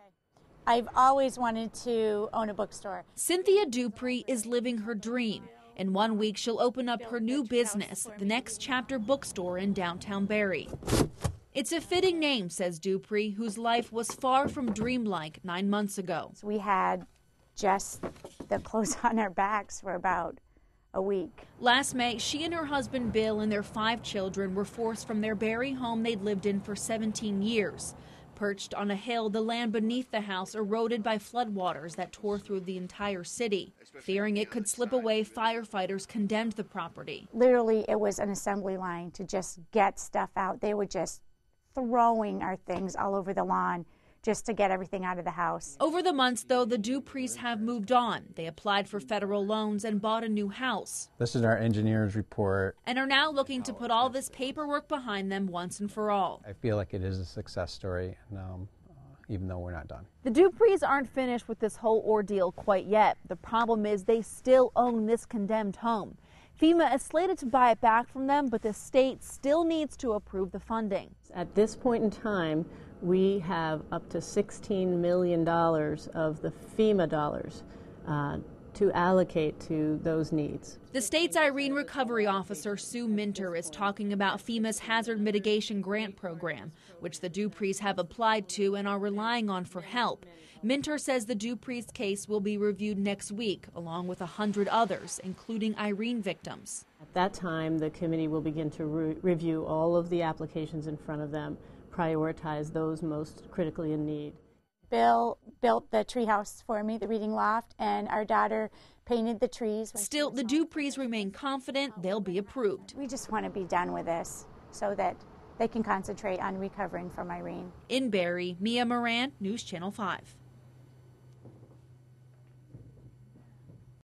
I've always wanted to own a bookstore. Cynthia Duprey is living her dream. In 1 week, she'll open up her new business, the Next Chapter Bookstore in downtown Barre. It's a fitting name, says Duprey, whose life was far from dreamlike 9 months ago. So we had just the clothes on our backs for about a week. Last May, she and her husband Bill and their 5 children were forced from their Barre home they'd lived in for 17 years. Perched on a hill, the land beneath the house eroded by floodwaters that tore through the entire city. Fearing it could slip away, firefighters condemned the property. Literally, it was an assembly line to just get stuff out. They were just throwing our things all over the lawn just to get everything out of the house. Over the months, though, the Dupreys have moved on. They applied for federal loans and bought a new house. This is our engineer's report. And are now looking to put all this paperwork behind them once and for all. I feel like it is a success story, even though we're not done. The Dupreys aren't finished with this whole ordeal quite yet. The problem is they still own this condemned home. FEMA is slated to buy it back from them, but the state still needs to approve the funding. At this point in time, we have up to $16 million of the FEMA dollars to allocate to those needs. The state's Irene Recovery Officer, Sue Minter, is talking about FEMA's Hazard Mitigation Grant Program, which the Dupreys have applied to and are relying on for help. Minter says the Dupreys' case will be reviewed next week, along with 100 others, including Irene victims. At that time, the committee will begin to review all of the applications in front of them, prioritize those most critically in need. Bill built the treehouse for me, the reading loft, and our daughter painted the trees. Still, the Dupreys remain confident they'll be approved. We just want to be done with this so that they can concentrate on recovering from Irene. In Barre, Mia Moran, News Channel 5.